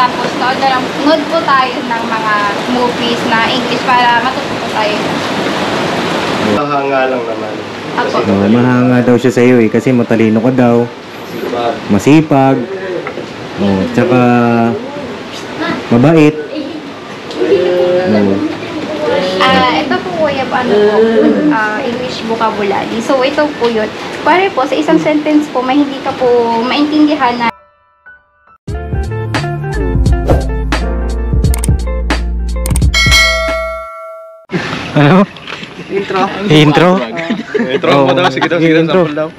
Tapos nood po tayo ng mga movies na English para matuto tayo. Mahanga lang naman. Ako. Oh, mahanga daw siya sa iyo eh kasi matalino ka daw. Masipag. Oh, tsaka mabait. Oh. Ito po kuya po, ano po, English vocabulary. So, ito po yun. Pare po, sa isang sentence po, may hindi ka po maintindihan na Ano? Intro. Intro? Intro mo daw, sige daw, sample daw.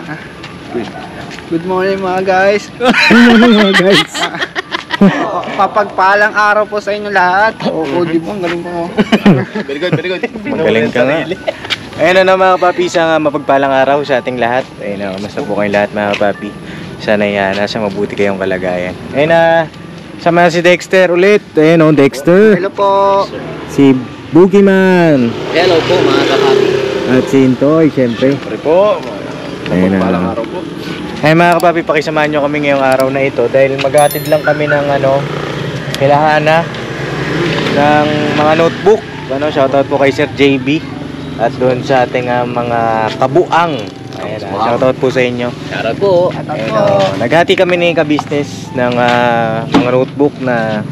Good morning mga guys. Mga guys. Papagpalang araw po sa inyo lahat. Oo, di ba? Ang galing ko. Very good, very good. Magaling ka nga. Ayun na mga kapapi, isang mapagpalang araw sa ating lahat. Ayun na, kamusta po kayong lahat mga kapapi? Sana nasa mabuti kayong kalagayan. Ayun na, sama si Dexter ulit. Ayun o, Dexter. Hello po. Si Boogeyman. Hello po mga kapapi. At si Intoy, syempre. Pare po, Ayun na. mapagpalang araw po. Ay mga kapapi, pakisamahan nyo kami ngayong araw na ito dahil maghatid lang kami ng Hilahana ng mga notebook. Shoutout po kay Sir JB at doon sa ating mga kabuang. Ayan, shoutout po sa inyo. Shoutout po. Ayun, naghati kami ni ka-business ng mga notebook na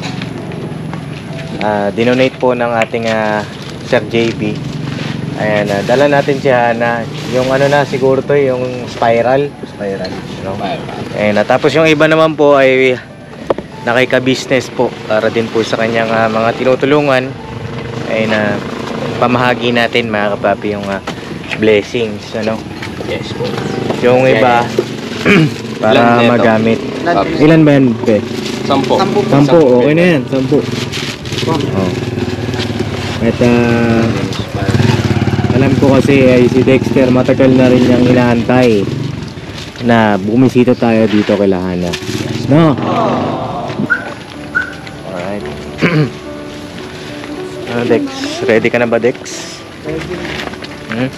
dinonate po ng ating Sir JB. Ayan, dala natin si Hana. Yung na siguro to, yung spiral. Ayan, tapos yung iba naman po ay nakika-business po para din po sa kanyang mga tinutulungan. Ayan, pamahagi natin mga kapapi yung blessings, Yes po. yung iba para magamit. Ilan ba yan, Be? 10. 10, okay na yan, 10. Oh. At alam ko kasi ay si Dexter matagal na rin niyang inaantay na bumisita tayo dito kay Lahana. No? Alright. Dex? Ready ka na ba, Dex? Hmm?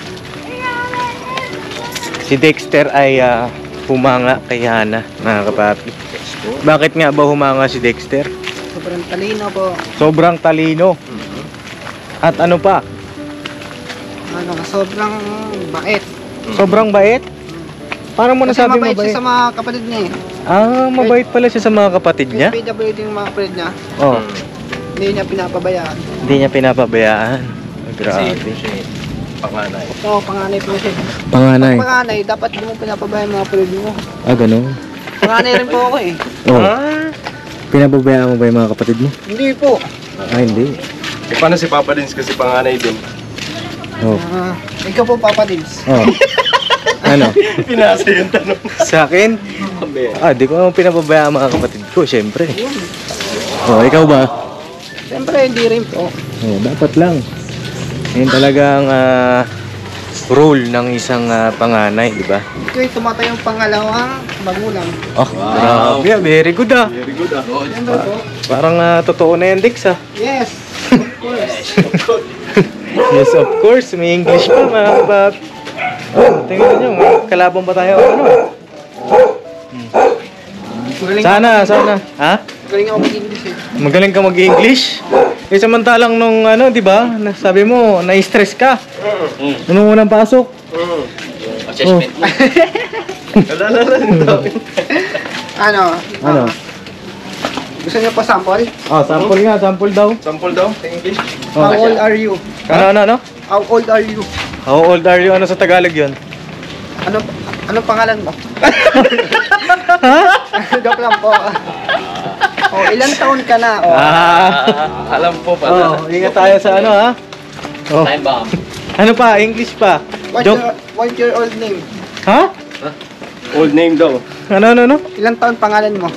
Si Dexter ay humanga kay Hana, mga kapapi. Bakit nga ba humanga si Dexter? Sobrang talino po. Sobrang talino. At ano pa? Sobrang bait. Sobrang bait? Paano mo Kasi nasabi mabait mabait? siya sa mga kapatid niya eh. Mabait pala siya sa mga kapatid niya? PWD yung mga kapatid niya. Oh, Hindi niya pinapabayaan. hindi niya pinapabayaan. Grabe. Panganay. Oo, panganay po siya. Panganay. Panganay, dapat hindi mo pinapabayaan mga kapatid mo. Ganun. Panganay rin po ako eh. Oh. Pinapabayaan mo ba yung mga kapatid mo? Hindi po. Hindi. Paano si Papa Dins kasi panganay din? Oh. Ikaw po, Papa Dins. Oh. Ano? Pinasa yung tanong. Sa akin? Di ko naman pinapabayaan ang mga kapatid ko, syempre. Oh, ikaw ba? Siyempre, hindi rin po. Oh, dapat lang. Yan talagang role ng isang panganay, di ba? Ikaw ay tumatay yung pangalawang magulang. Oh, grabe. Very good Very good Siyempre po. Parang totoo na yan, Dix Yes, of course. Yes, of course. May English pa, mga kabab. Tingnan nyo, may kalabang pa tayo. Sana. Ha? Galing ako mag-English eh. Magaling ka mag-English? Samantalang nung di ba? Sabi mo, na-stress ka. Nung unang pasok. Assessment. Ano? Gusto niyo pa sample? Sample nga, sample daw. Sample daw, sa English. How old are you? Ano? How old are you? How old are you? Ano sa Tagalog yun? Anong pangalan mo? Joke lang po. Ilang taon ka na? Alam po pala. Ingat tayo sa ha? Time bomb. Ano pa? English pa? What's your old name? Ha? Old name daw. Ano? Ilang taon pangalan mo?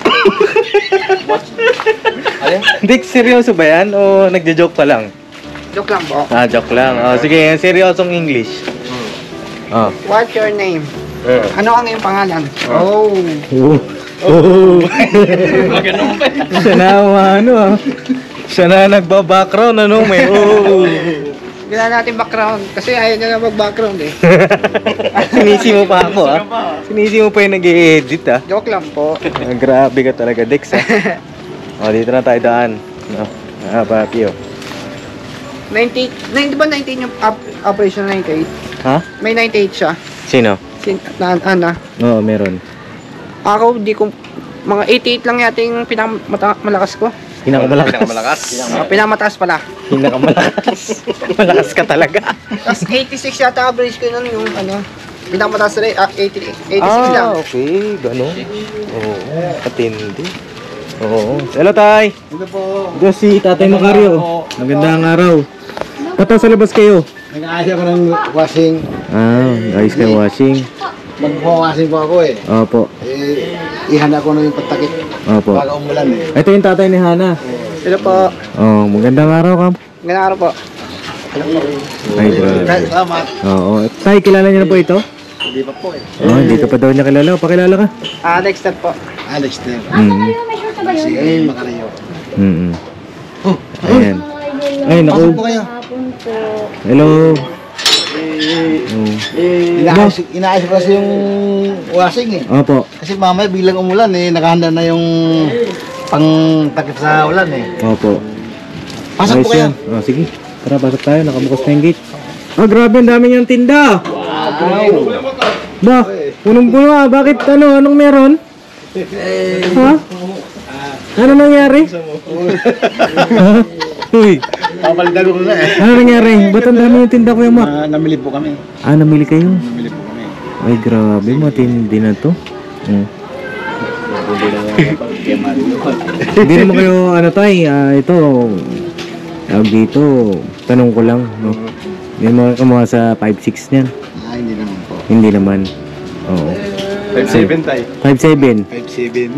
Dick, seryoso ba yan? O nagja-joke pa lang? Joke lang po. Joke lang. Sige, seryosong English. What's your name? Ano ang iyong pangalan? Siya na Siya na nagba-background, may Gila natin background. Kasi ayaw niya na mag-background eh. Sinisi mo pa ako ah. Sinisi mo pa yung nag-i-edit ah. Joke lang po. Grabe ka talaga, Dex ah. O, dito na tayo daan. No? Papi oh. 98, di ba 19 yung operation 98? Ha? May 98 siya. Sino? Ana. Oo, meron. Ako, di ko, mga 88 lang yata yung pinakamalakas ko. Pinakamalakas. Pinamataas pala. Pinakamalakas. Malakas ka talaga. Tapos 86 yata average ko nun yung ano. Pinamataas rin, 86 lang. Okay. Gano'n. Oo. Patindi. Oo. Hello, Tay. Ito po. Ito si Tatay Macario. Magandang araw. Tata, sa labas kayo? Nag-aayos ako ng washing. Ayos kayo washing. Magpapawashing po ako eh. Opo. Ihanda ko na yung patakit. Opo. Baga umulan eh. Ito yung tatay ni Hana. Ito po. Oh, magandang araw, Kam. Magandang araw po. Ay, grabe. Salamat. Oo. Tay, kilala niyo na po ito? Hindi pa po eh. Oh, hindi ka pa daw niya kilala. Pakilala ka. Alex Ter po. Alex Ter. May short na ba yun? Si Macario. Ayan. Ay, naku. Pasok po kayo. Hello. Inaayos ko kasi yung washing eh. Opo. Kasi mamaya bilang umulan eh, nakahanda na yung pang takip sa ulan eh. Opo. Pasok po Ayos kayo. yan. Oh, sige. Tara, pasok tayo. Nakabukas na yung gate. Grabe, ang dami niyang tinda. Ba, punong-puno ah. Bakit ano? Anong meron? Ha? Ano nangyari? Ha? Uy, Papalitan ko na eh. ano nangyari? Ba't ang dami yung tinda, Kuya Mac? Namili po kami. Namili kayo? Namili po kami. Ay, grabe. Matindi na to. Hindi naman kayo, ano tay, ito, tawag dito, tanong ko lang, no? Hindi naman kumuha sa 5'6 niyan. Hindi naman po. Hindi naman. Oo. 5'7 tayo. 5'7. 5'7.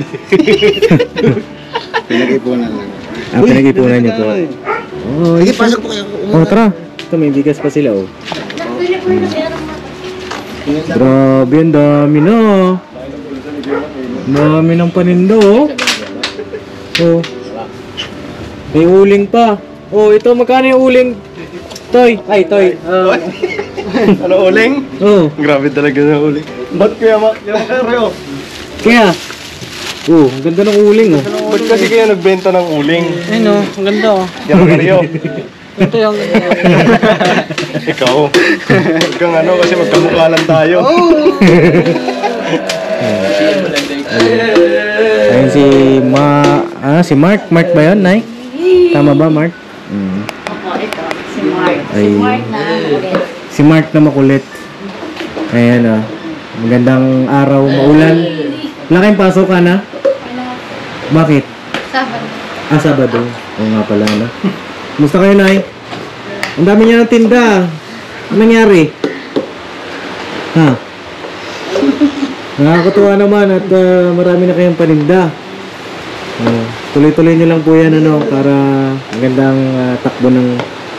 Pinag-ipunan lang. Pinag-ipunan niyo po. Oh, Sige, pasok po kayo. oh, tara. Ito, may bigas pa sila, oh. Grabe, ang dami na, oh. Dami ng paninda, oh. Oh. May uling pa. Oh, ito, magkano yung uling? Toy. Ay, Toy. Ano uling? Oh. Grabe talaga na uling. Ba't kaya Macario? Kaya, oh, ang ganda ng uling, oh. Ba't kasi kaya nagbenta ng uling? Ayun o, ang ganda o. Kaya Macario. Ito yung... Ikaw. Huwag kang ano kasi magkamukha lang tayo. Ayun si Mark. Mark ba yun, Nay? Tama ba, Mark? Si Mark. Ay. Si Mark na makulit. Si Mark na makulit. Ayan, oh. Magandang araw, maulan. Wala kayong pasok ka na? Bakit? Sabado. Sabado. Oo nga pala, no? Kumusta kayo, Nay? Ang dami niya ng tinda. Ano nangyari? Ha? Nakakatuwa naman at marami na kayong paninda. Tuloy-tuloy niyo lang po yan, ano, para magandang takbo ng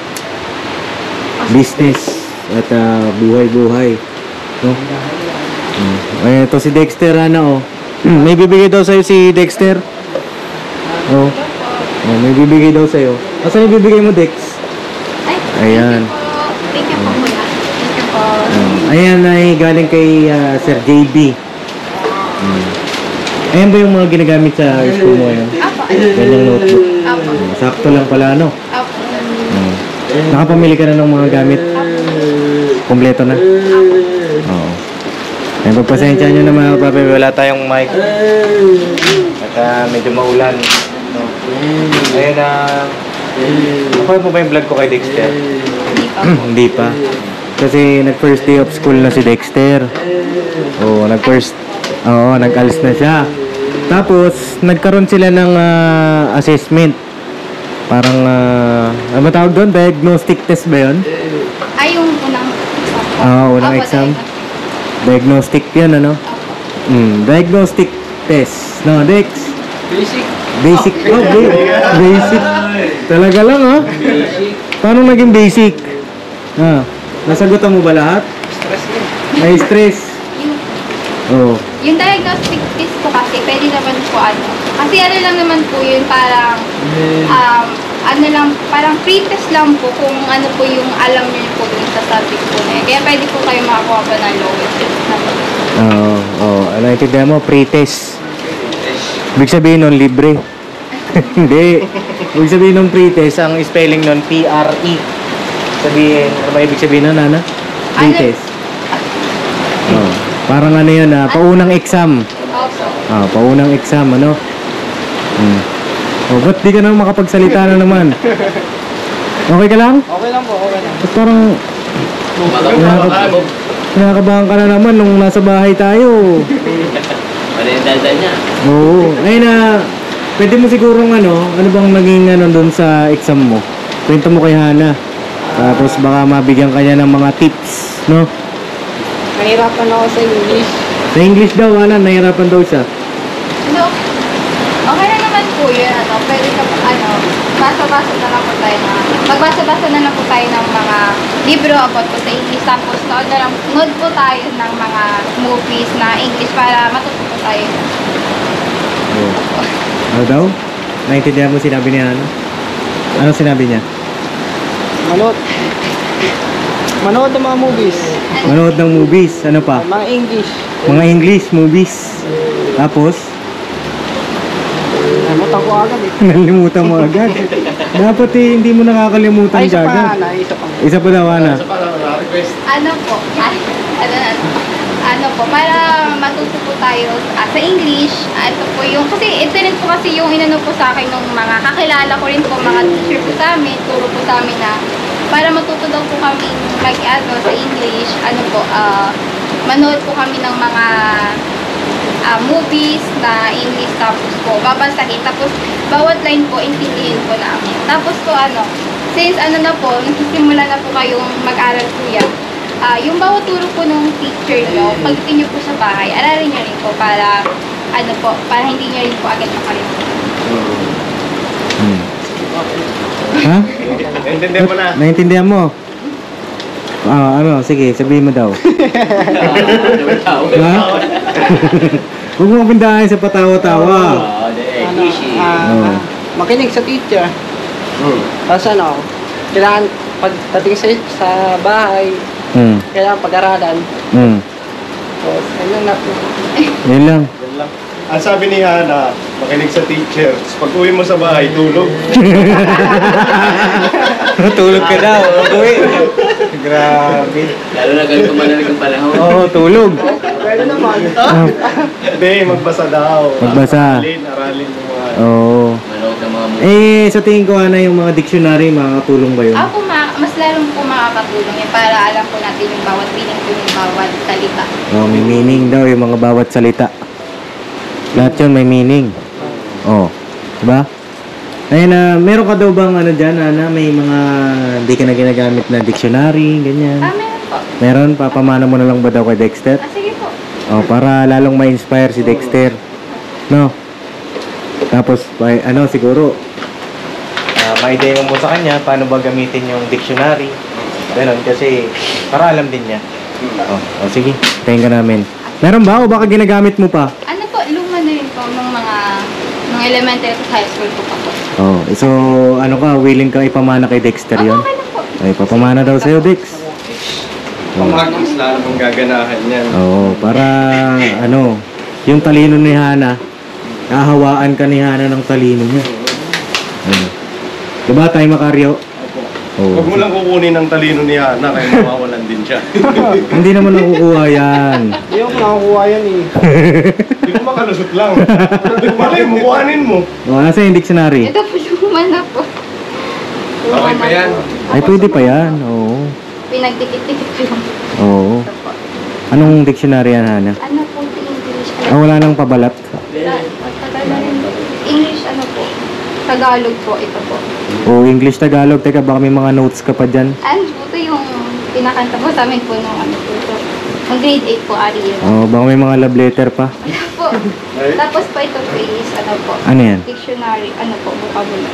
business at buhay-buhay. No? Ayan, ito si Dexter, ano, oh. May bibigay daw sa'yo si Dexter. Oh. Oh, may bibigay daw sa'yo. Asan yung bibigay mo, Dex? Ay, Ayan. thank you po muna. Thank you po. Ayan ay galing kay Sir JB. Ayan ba yung mga ginagamit sa school mo yun? Apo. Ganyang notebook. Apo. Sakto lang pala, no? Apo. Nakapamili ka na ng mga gamit? Kompleto na? Oo. Ayan, pagpasensya nyo naman, papi, wala tayong mic. At medyo maulan. No? Ayun na... Nakuha mo ba yung vlog ko kay Dexter? Hindi pa. Hindi pa. Kasi nag-first day of school na si Dexter. Oo, nag-alis na siya. Tapos, nagkaroon sila ng assessment. Parang, ano ba tawag doon? Diagnostic test ba yun? Ay, yung unang exam. Unang Apo, exam. tayo. Diagnostic yun, ano? Diagnostic test. No, Dex? Basic. Basic. Basic. Talaga lang, ha? Paano naging basic? Nasagutan mo ba lahat? Stress na. May stress. Yung diagnostic test po kasi, pwede naman po ano. Kasi ano lang naman po yun, parang ano lang, parang pre-test lang po kung ano po yung alam niyo po dun sa subject po na yun. Kaya pwede po kayo makakuha pa ng lowest na po. Ano intindihan mo? Pre-test. Ibig sabihin nun, libre. Hindi. Ibig sabihin nun pre-test, ang spelling nun, P-R-E. Sabihin, ano ba ibig sabihin nun, Ana? Pre-test. Parang ano yun, paunang exam. Also, Paunang exam, ano? Ba't di ka na makapagsalita na naman? Okay ka lang? Okay lang po, okay lang. Ba't parang nakakabahan ka na naman nung nasa bahay tayo. Ano yung daldal niya? Oo. Ay pwede mo sigurong ano bang naging ano doon sa exam mo? Kwento mo kay Hana. Tapos baka mabigyan ka niya ng mga tips, no? Nahirapan ako sa English. Sa English daw, Hana, nahirapan daw siya. no, okay na naman po yun, pwede ka po, basa-basa na lang po tayo magbasa-basa na lang po tayo ng mga libro about po sa English, tapos nood po tayo ng mga movies na English para matuto po tayo. Ano daw? Naintindihan mo sinabi niya, ano? Anong sinabi niya? Manood ng mga movies. Manood ng movies, ano pa? Mga English. Mga English movies. Tapos, Nalimutan ko agad eh. nalimutan mo agad. Dapat hindi mo nakakalimutan Ay, isa pa agad. na, isa pa. Isa pa daw, Ana. Ano po, para matuto po tayo sa English, ito po yung, kasi ito rin po kasi yung inano po sa akin ng mga kakilala ko rin po, mga teacher po sa amin, turo po sa amin na para matuto daw po kami sa English, manood po kami ng mga movies na English, tapos po babasahin, tapos bawat line po intindihin po namin. Tapos po since na po, nagsisimula na po kayong mag-aral po yan, yung bawat turo po ng teacher nyo, pagdating nyo po sa bahay, aralin nyo rin po para para hindi nyo rin po agad makalimutan. Ha? Naintindihan mo na. Naintindihan mo? Sige, sabihin mo daw. Ha? Huwag mo pindahan sa patawa-tawa. Makinig sa teacher. Tapos kailangan pagdating sa bahay, kailangan pag-aralan. Tapos, ayun na po. Yan lang. Ang sabi ni Hana, makinig sa teacher. Pag uwi mo sa bahay, tulog. Tulog ka daw. Uwi. Grabe. Lalo na ganito manalig ang panahon. Oo, tulog. Pwede naman. Hindi, magbasa daw. Magbasa. Aralin mo mga... Oo. Manood ng mga movie. Sa tingin ko, Ana, yung mga dictionary, makakatulong ba yun? Ako mas lalong po makakatulong para alam po natin yung bawat meaning po yung bawat salita. May meaning daw yung mga bawat salita. Lahat yun may meaning. Diba? Ayun, meron ka daw bang dyan, Ana, may mga hindi ka na ginagamit na dictionary, ganyan? Meron po. Meron? Papamana mo na lang ba daw kay Dexter? Sige po. Para lalong ma-inspire si Dexter. No? Tapos, siguro, ma-idea mo sa kanya paano ba gamitin yung dictionary. Ganon, kasi para alam din niya. Sige, tayin ka namin. Meron ba o baka ginagamit mo pa? Luma na rin po nung elementary to high school po pa po. So, willing ka ipamana kay Dexter yun? Okay lang po. Ay, papamana daw sa'yo, Dex. Pamagis lalo mong gaganahan yan. Para, yung talino ni Hana, kahawaan ka ni Hana ng talino niya. Diba tayo, Macario? Huwag mo lang kukunin ang talino ni Hana, kaya mawawalan din siya. Hindi naman nakukuha yan. Hindi ako nakakuha yan eh. Hindi ko makalusot lang. Malay mo, kuhanin mo. Nasa yung dictionary? Ito po luma na po. Okay pa yan. Ay, pwede pa yan. Oo. Pinagdikit-dikit ko lang. Oo. Ito po. Anong dictionary yan, Hana? Ano po sa English? Wala nang pabalat. English po? Tagalog po, ito po. English, Tagalog. Teka, baka may mga notes ka pa dyan. Ito yung pinakanta po sa amin po nung po. Nung grade 8 po, ari yun. Baka may mga love letter pa. Po. Tapos po ito po is, po. Ano yan? Dictionary, vocabulary.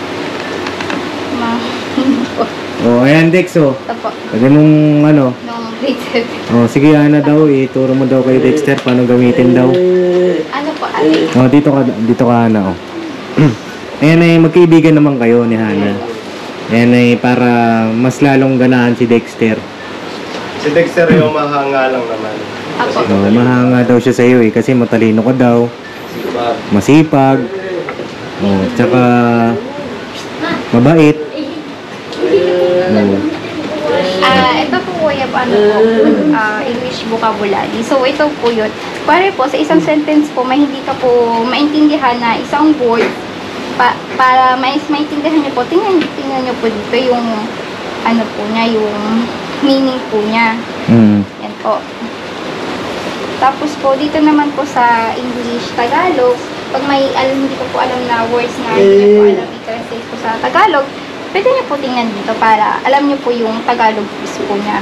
Po. Ayan, Dex, Ito po. Pwede mong, Nung grade 7. sige, Ana daw, ituro mo daw kay Dexter paano gamitin daw. Po, ari? Dito ka, Ana, Ayan, magkaibigan naman kayo ni Hana. Yan ay para mas lalong ganahan si Dexter. Si Dexter yung mahanga lang naman. Apo. Oh, mahanga daw siya sa iyo eh kasi matalino ka daw, masipag. Oh, tsaka mabait. Oh. Ito po kuya, English vocabulary. So, ito po yun. Pare po, sa isang sentence po, may hindi ka po maintindihan na isang word, para maintindihan nyo po, tingnan nyo po dito yung, ano po niya, yung meaning po niya. Yan po. Tapos po, dito naman po sa English, Tagalog, pag may hindi ko po alam na words na hindi nyo po alam i-translate po sa Tagalog, pwede nyo po tingnan dito para alam nyo po yung Tagalog quiz po niya.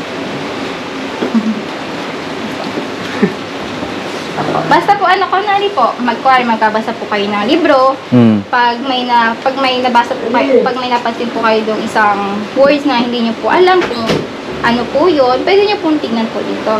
Basta po kunwari po, magbabasa po kayo ng libro. Pag may nabasa po kayo, pag may napansin po kayo dong isang words na hindi nyo po alam kung ano po yun, pwede nyo pong tingnan po dito.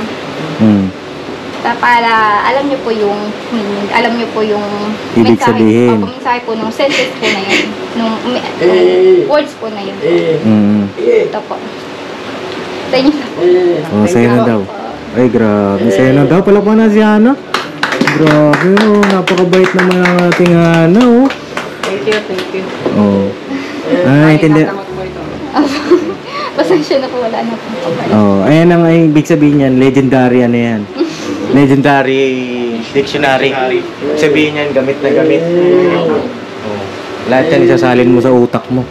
Para alam nyo po yung meaning, alam nyo po yung Ibig sabihin. mensahe po nung sentence po na yun, nung words po na yun. Ito po. Sa inyo na po. Oh, sa'yo na daw. Ay, grabe. Sa'yo na daw. Palakpakan na si Hana. Grabe, oh. Napakabait naman ang ating Hana, oh. Thank you. Oh. Intindi. Pasensya na po, wala na po. Oh, ayan ang ibig sabihin niyan. Legendary ano yan. Legendary dictionary. Ibig sabihin niyan, gamit na gamit. Oh. Lahat yan isasalin mo sa utak mo.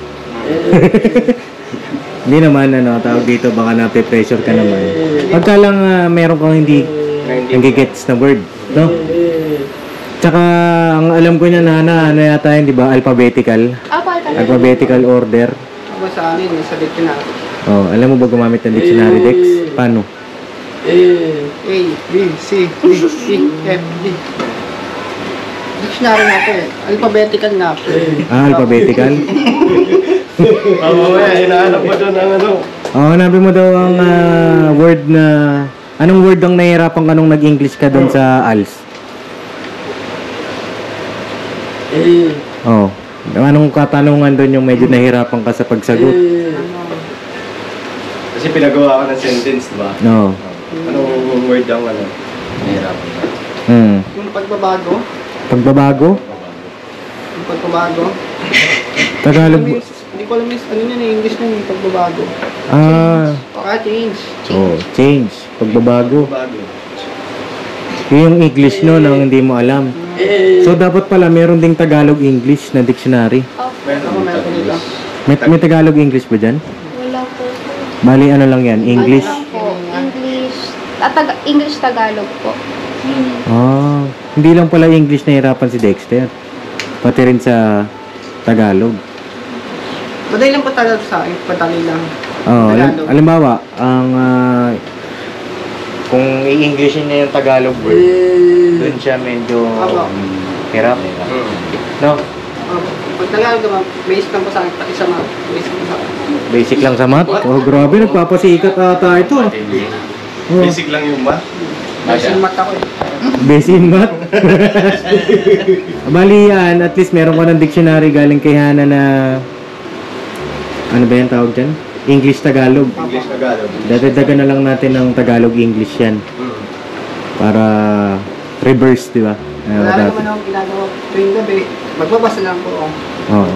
Hindi naman, tawag dito, baka nape-pressure ka naman. Pagka lang meron kang hindi nagigets na word, no? Tsaka, ang alam ko niya na yata yun, di ba, alphabetical? Alphabetical order. Ako sa amin, sa dictionary. Oh, alam mo ba gumamit ng dictionary, Dex? Paano? A, B, C, D, E, F, G. Dictionary nga po eh. Alphabetical nga po. Alphabetical? Mamaya, hinahanap mo doon ang ano. Oh, nabi mo daw ang word na... Anong word ang nahihirapan ka nung nag-English ka doon sa ALS? Oh. Anong katanungan doon yung medyo nahihirapan ka sa pagsagot? Kasi pinagawa ko ng sentence, diba? No. Anong word ang ano? Nahirapan ka. Yung pagbabago. Pagbabago? Yung pagbabago. Tagalog. Hindi ko alam yung ano yun, English na yung pagbabago. Change. Oh, change. Pagbabago. Bago. Yung English no, nang hindi mo alam. So, dapat pala meron ding Tagalog-English na dictionary. Meron dito. May Tagalog-English ba dyan? Wala po. Bali, ano lang yan? English? Ano lang po, English-Tagalog po. Hindi lang pala English na hirapan si Dexter. Pati rin sa Tagalog. Madali lang po talaga sa akin. Padali lang. Oh, alimbawa, ang kung i-Englishin niya yung Tagalog word, doon siya medyo hirap. No? Pag Tagalog naman, basic lang po sa akin. Isa mga basic lang sa akin. Basic lang sa math? Oh, grabe, nagpapasikat ata ito. Oh, Basic lang yung math. Basic mat ako eh. basic in math? Bali yan, at least meron ko ng dictionary galing kay Hana na ano ba yan tawag dyan? English-Tagalog. English-Tagalog. Dadagdagan na lang natin ng Tagalog-English yan. Para reverse, di ba? Wala naman akong ginagawa tuwing gabi. Magbabasa lang po ako. Oo.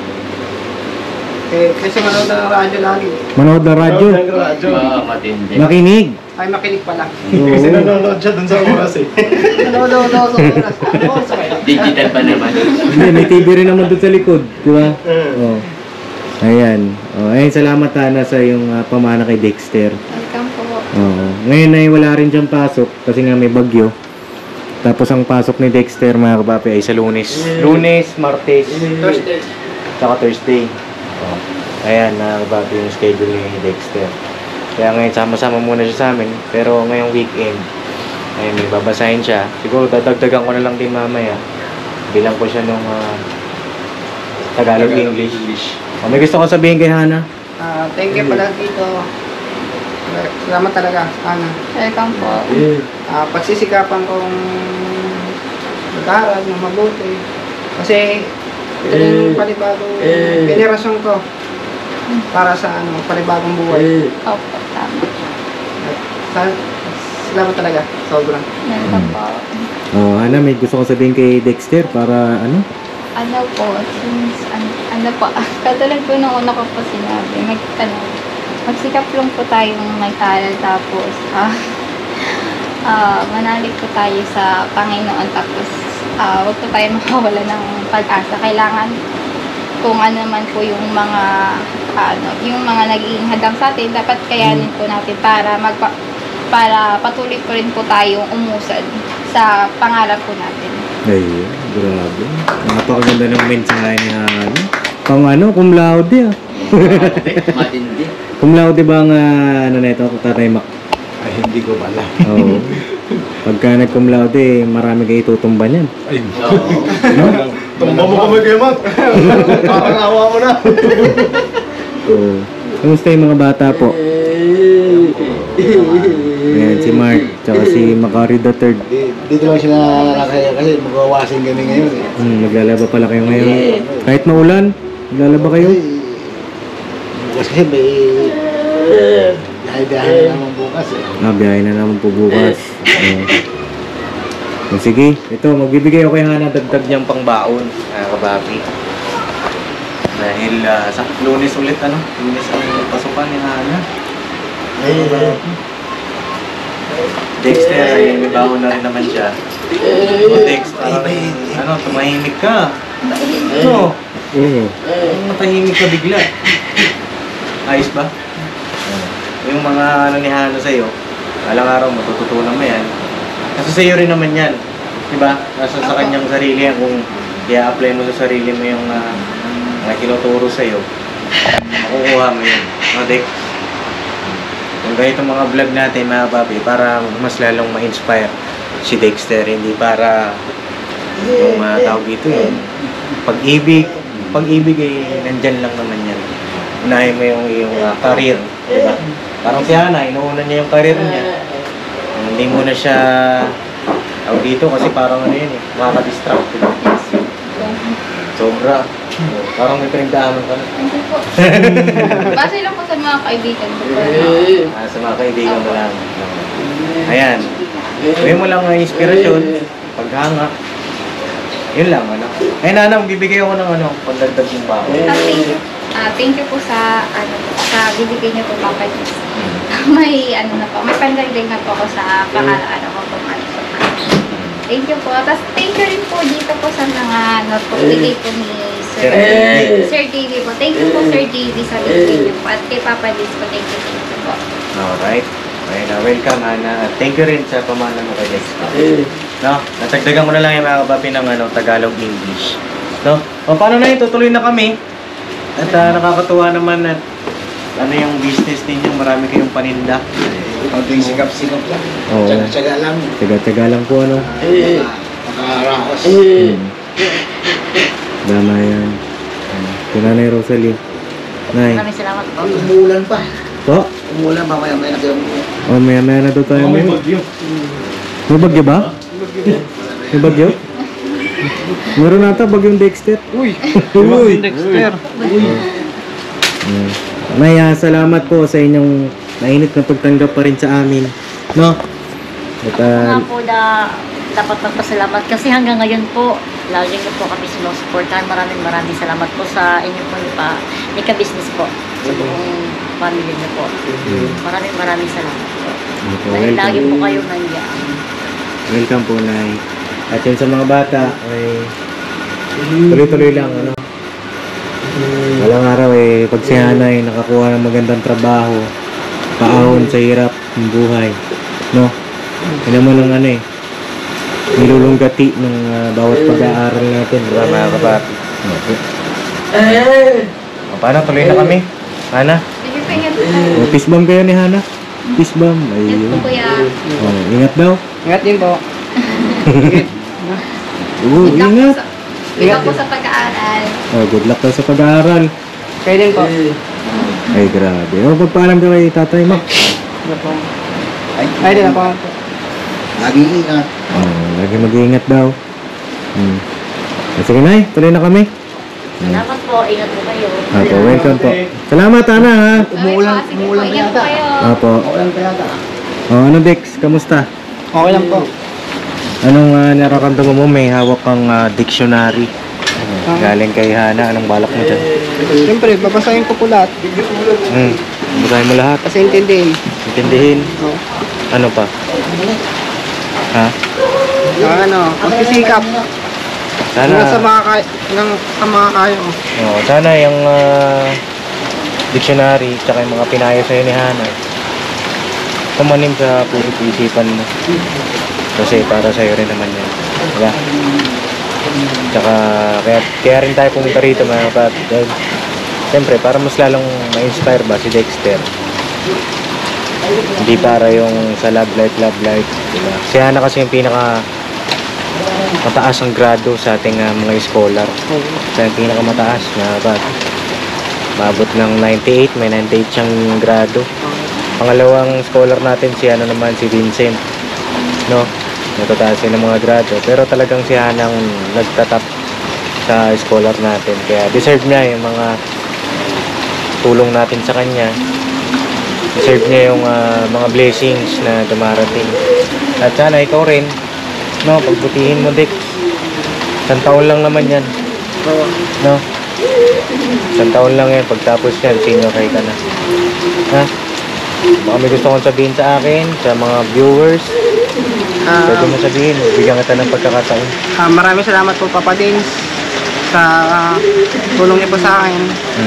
Kasi manood ng radyo lagi. Manood ng radyo. Radyo. Matindi. Makinig. Ay, makinig pala. Kasi nanonood siya dun sa oras eh. Nanonood ako sa oras. Ano sa kaya? Digital pa naman. Hindi, may TV rin naman doon sa likod. Di ba? Oo. Ayan. Ayun, salamat Hana sa yung pamana kay Dexter. Welcome po. Oo. Ngayon ay wala rin dyan pasok kasi nga may bagyo. Tapos ang pasok ni Dexter mga kapapi ay sa Lunes. Lunes, Martes, Thursday. saka Thursday. Ayan, mga kapapi yung schedule ni Dexter. Kaya ngayon sama-sama muna siya sa amin. Pero ngayong weekend, ay may babasahin siya. Siguro dadagdagan ko na lang din mamaya. Bilang ko siya nung Tagalog-English. May gusto ko sabihin kay Hana. Thank you pala dito. Salamat talaga, Ana. Welcome po. Pagsisikapan kong mag-aaral ng mabuti. Kasi ito yung panibagong generasyon ko. para sa ano, panibagong buhay. Opo, tama. Salamat talaga, sobrang. Welcome po. Oh, Hana, may gusto ko sabihin kay Dexter para ano? Ano po, since, ano po, katulad po nung una ko po sinabi, magsikap lang po tayong mag-aral, tapos, manalig po tayo sa Panginoon, tapos, huwag po tayo makawala ng pag-asa. Kailangan, kung ano man po yung mga, yung mga naging hadang sa atin, dapat kayanin po natin para patuloy po rin po tayong umusad sa pangarap po natin. Ay, grabe. Napakaganda ng mensahe ni Hana. Pang ano, cum laude ah. Matindi. Cum laude ba ang ano nito, Tatay Mac? Ay, hindi ko pala. Oo. Pagka nag-cum laude, marami kayo tutumba niyan. Ay, Oo. tumba mo kami kayo, Mat. Parang awa mo na. Oo. Kamusta yung mga bata po? Ayan, si Mark, tsaka si Macari the Third. Dito lang sila nakakaya kasi magwawasin kami ngayon eh. Naglalaba pala kayo ngayon. Kahit maulan, naglalaba kayo? Kasi may biyahe na naman bukas eh. Biyahe na naman po bukas. Sige, ito, magbibigay ako kay Hana dagdag niyang pangbaon, kababi. Dahil sa Lunes ulit, Lunes ang pasukan ni Hana. Dexter, ay may baon na rin naman siya. Dex, parang, tumahimik ka. Ano? Matahimik ka bigla. Ayos ba? Yung mga ni Hana sa'yo, alang araw matututunan mo yan. Kasi sa'yo rin naman yan. Diba? Nasa sa kanyang sarili yan. Kung i-apply mo sa sarili mo yung mga kinuturo sa'yo, makukuha mo yun. No, Dex? Kung ganito mga vlog natin, mga papi, para mas lalong ma-inspire si Dexter, hindi para yung tawag dito yun. Pag-ibig ay nandyan lang naman yan. Unahin mo yung iyong career, diba? Parang si Hana, inuuna niya yung career niya. Hindi mo na siya tawag dito kasi parang ano yun eh, makaka-distract, diba? Sobra. Parang may pinagdaanan ka na. Hindi po. Base lang po sa mga kaibigan ko po. Sa mga kaibigan mo lang. Ayan. Gawin mo lang ang inspirasyon, paghanga. Yun lang, Ayun, Nana, bibigay ako ng pagdagdag ng bako. Thank you po sa bibigay niyo po, Papa Diyos. May may pandagdag na po ako sa pangalan ko po. Thank you po. Tapos thank you rin po dito po sa mga bigay po ni Sir JV po. Thank you po, Sir JV, sa bibigay niyo po. At kay Papa Diyos po, thank you po. Alright. Welcome, Hana. At thank you rin sa pamana mo kay Dexter. No? Natagdagan ko na lang yung mga kababi ng Tagalog English. No? O, paano na yun? Tutuloy na kami. At nakakatuwa naman at yung business ninyo, marami kayong paninda. Konting sikap-sikap lang. Oo. Tsaga-tsaga lang. Tsaga-tsaga lang po, Makarakos. Dama yan. Nanay Rosalie. Nay. Maraming salamat po. Umulan pa. Po? Umulan pa, maya-maya na kayo. Maya-maya na daw tayo mo. May bagyo ba? May bagyo? Meron nata bagyong Dexter. Uy! Dexter. Nay, salamat po sa inyong mainit na pagtanggap pa rin sa amin. No? At, Nga po dapat magpasalamat kasi hanggang ngayon po, lagi niyo po kami sinusuportahan. Maraming salamat po sa inyo po ni ka-business po. Sa buong family niyo po. Maraming salamat po. Dahil lagi po kayo nandiyan. welcome po, Nay. At yun sa mga bata, ay tuloy-tuloy lang, Walang araw pag si Hana ay nakakuha ng magandang trabaho, paahon sa hirap ng buhay, no? Yun naman ang nilulunggati ng bawat pag-aaral natin, diba mga kabati? Paano, tuloy na kami? Hana? Sige po, ingat po. Peace bomb kayo ni Hana? Peace bomb, Ingat po, ayun. kuya. Ingat daw. Ingat din po. Ingat. Ingat po sa pag-aaral. Good luck daw sa pag-aaral. Kayo din po. Ay, grabe. Pagpaalam ka kay Tatay Mac. Ay, din ako. Mag-iingat. Lagi mag-iingat daw. Sige, Nay, tuloy na kami. Salamat po. Ingat po kayo. Opo, welcome po. Salamat, Ana, ha? Umuulan po kayo. Opo. Walang kaya ta. Oh, ano, Dex? Kamusta? Okay lang po. Anong nararamdaman mo? May hawak kang dictionary. Galing kay Hana. Anong balak mo dyan? Siyempre, babasahin ko po lahat. Basahin mo lahat. Kasi intindihin. Intindihin. Oo. Ano pa? Ha? Magsisikap. Sana, Hanggang sa mga kaya ko. sana yung dictionary tsaka yung mga pinayo sa'yo ni Hana tumanim sa puso't isipan mo. Kasi para sa'yo rin naman yan. Diba? Tsaka kaya rin tayo pumunta rito mga kapatid. Dahil siyempre para mas lalong ma-inspire ba si Dexter. Hindi para yung sa love life. Diba? Si Hana kasi yung pinaka mataas ang grado sa ating mga scholar. Siya yung pinaka mataas mga kapatid. Maabot ng 98, may 98 siyang grado. Pangalawang scholar natin si naman si Vincent. No? Natataas din ng mga grado. Pero talagang si Hanang nagtatap sa scholar natin. Kaya deserve niya yung mga tulong natin sa kanya. Deserve niya yung mga blessings na dumarating. At sana ikaw rin, no, pagbutihin mo, Dex. Isang taon lang naman yan. No? Isang taon lang yan. Pagtapos yan, senior high ka na. Ha? Baka may gusto kong sabihin sa akin, sa mga viewers. Pwede mo sabihin, bigyan kita ng pagkakataon. Maraming salamat po, Papa Dins, sa tulong niyo po sa akin.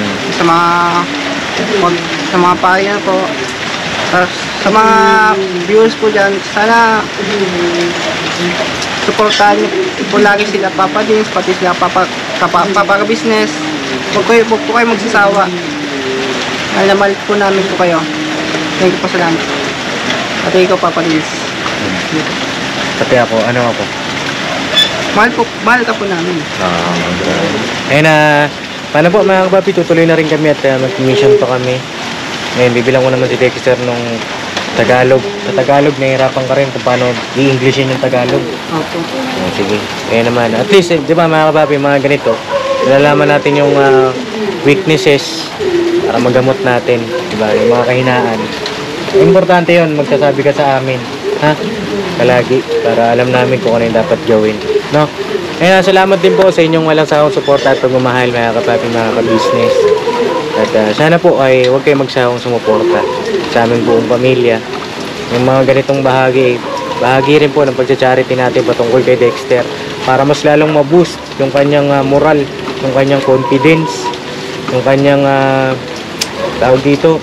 Sa mga payo po. Sa mga viewers po dyan, sana supportahan niyo po lagi sila, Papa Dins, pati sila Papa Business. Huwag po kayo magsasawa. Mahal na mahal po namin po kayo. Thank you po, salamat. Pati ikaw, Papa Dins. Pati ako, ano ako? Mahal ka po namin. Ayun paano po mga kapapi, tutuloy na rin kami at mag-mission pa kami. Ngayon, bibilang ko naman si Dexter nung Tagalog. Sa Tagalog, nahihirapan ka rin kung paano i-Englishin yung Tagalog. Opo. Sige, kaya naman. At least, di ba mga kapapi, mga ganito, nalalaman natin yung weaknesses para magamot natin, di ba? Yung mga kahinaan. Importante yun, magsasabi ka sa amin. Ha? Palagi, para alam namin kung ano yung dapat gawin. No? Kaya salamat din po sa inyong walang sawang suporta at pagmamahal mga kapapi, mga ka-business. At sana po ay huwag kayong magsawang sumuporta sa aming buong pamilya. Yung mga ganitong bahagi rin po ng pagsa-charity natin patungkol kay Dexter para mas lalong ma-boost yung kanyang moral, yung kanyang confidence, yung kanyang tawag dito,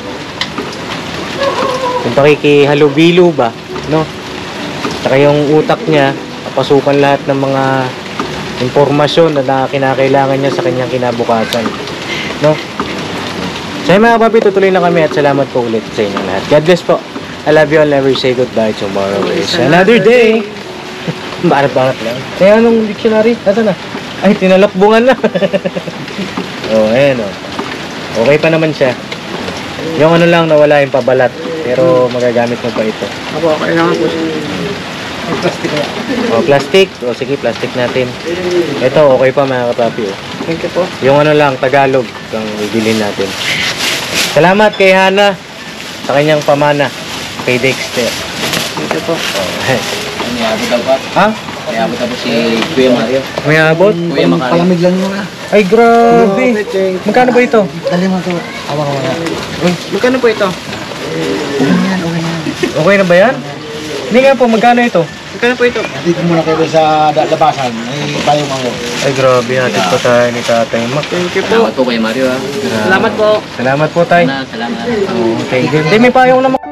yung pakikihalubilo ba, no? Saka yung utak niya, papasukan lahat ng mga impormasyon na kinakailangan niya sa kanyang kinabukasan, no? So mga papi, tutuloy na kami at salamat po ulit sa inyong lahat. God bless po. I love you all. Never say goodbye. Tomorrow is another day. Banat-banat lang. Kaya anong dictionary? Nasaan na? Ay, tinalakbungan na. Ayan Okay pa naman siya. Yung ano lang, nawala yung pabalat. Pero magagamit mo pa ito. Opo, okay naman po siya. Plastic na. Plastic. Sige, plastic natin. Ito, okay pa mga kapapi. Thank you po. Yung ano lang, Tagalog, ang bibilin natin. Salamat kay Hana sa kanyang pamana kay Dexter. Thank you po. May abot daw pa. Ha? May abot daw po si Kuya Mario. May abot? Kuya Macario. Palamig lang muna. Ay, grabe. Magkano ba ito? Dali mo ito. Awa ka muna. Magkano po ito? Okay na yan, okay na yan. Okay na ba yan? Hindi nga po, magkano ito? Magkano po ito? Dito muna kayo sa labasan. May payong ako. Ay, grabe. Hatid pa tayo ni Tatay Mac. Thank you po. Salamat po Kuya Mario ha. Salamat po. Salamat po, Tay. Salamat. Okay. Hindi, may payong naman.